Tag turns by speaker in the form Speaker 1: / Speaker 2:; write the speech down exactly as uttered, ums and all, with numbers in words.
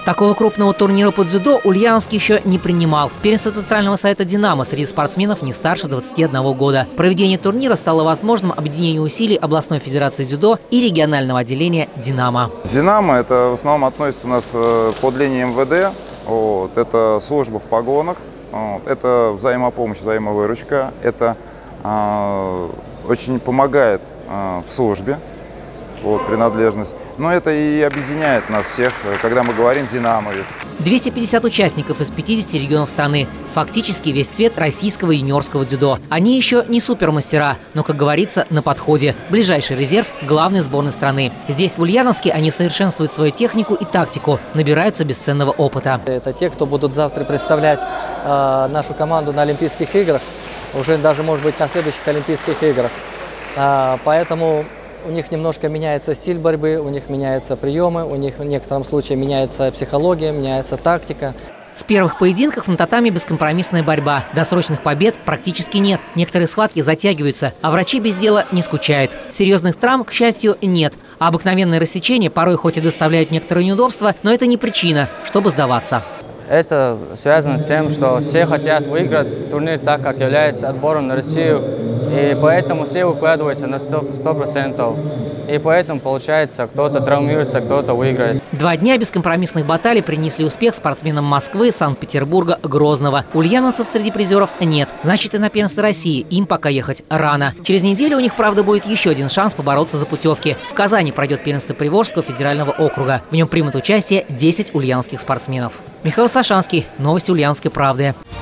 Speaker 1: Такого крупного турнира по дзюдо Ульяновск еще не принимал. Первенство социального сайта «Динамо» среди спортсменов не старше двадцати одного года. Проведение турнира стало возможным объединением усилий областной федерации дзюдо и регионального отделения «Динамо».
Speaker 2: «Динамо» это в основном относится у нас под линией эм вэ дэ. Вот, это служба в погонах, вот, это взаимопомощь, взаимовыручка. Это э, очень помогает э, в службе. Вот, принадлежность. Но это и объединяет нас всех, когда мы говорим «динамовец».
Speaker 1: двести пятьдесят участников из пятидесяти регионов страны. Фактически весь цвет российского юниорского дзюдо. Они еще не супермастера, но, как говорится, на подходе. Ближайший резерв – главной сборной страны. Здесь, в Ульяновске, они совершенствуют свою технику и тактику, набираются бесценного опыта.
Speaker 3: Это те, кто будут завтра представлять э, нашу команду на Олимпийских играх, уже даже, может быть, на следующих Олимпийских играх. Э, поэтому у них немножко меняется стиль борьбы, у них меняются приемы, у них в некотором случае меняется психология, меняется тактика.
Speaker 1: С первых поединков на татами бескомпромиссная борьба. Досрочных побед практически нет. Некоторые схватки затягиваются, а врачи без дела не скучают. Серьезных травм, к счастью, нет. А обыкновенные рассечения порой хоть и доставляют некоторые неудобства, но это не причина, чтобы сдаваться.
Speaker 4: Это связано с тем, что все хотят выиграть турнир так, как является отбором на Россию. И поэтому все выкладываются на сто процентов. И поэтому, получается, кто-то травмируется, кто-то выиграет.
Speaker 1: Два дня бескомпромиссных баталий принесли успех спортсменам Москвы, Санкт-Петербурга, Грозного. Ульяновцев среди призеров нет. Значит, и на первенство России им пока ехать рано. Через неделю у них, правда, будет еще один шанс побороться за путевки. В Казани пройдет первенство Приволжского федерального округа. В нем примут участие десять ульяновских спортсменов. Михаил Сашанский. Новости Ульяновской правды.